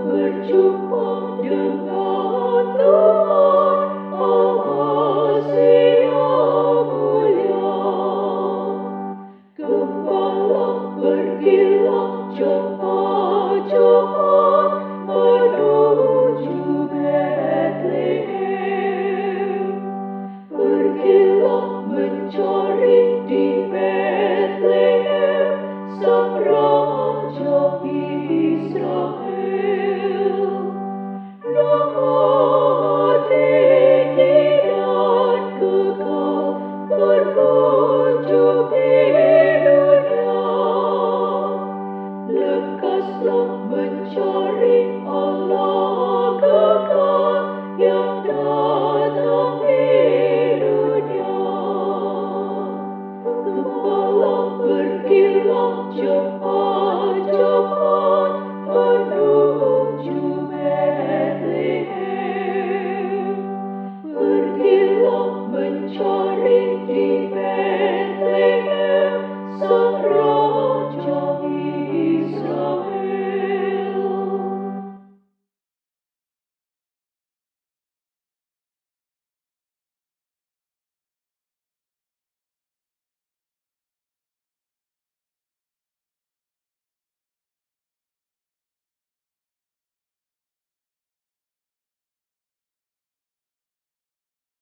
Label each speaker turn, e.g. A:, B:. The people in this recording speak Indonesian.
A: berjumpa dengan Tuhan Allah Yang mulia. Gembala pergilah cepat-cepat menuju Betlehem. Pergilah mencari di Betlehem Sang Raja Israel. Nama tinggi dan kekal berkunjung di dunia. Lekaslah mencari Allah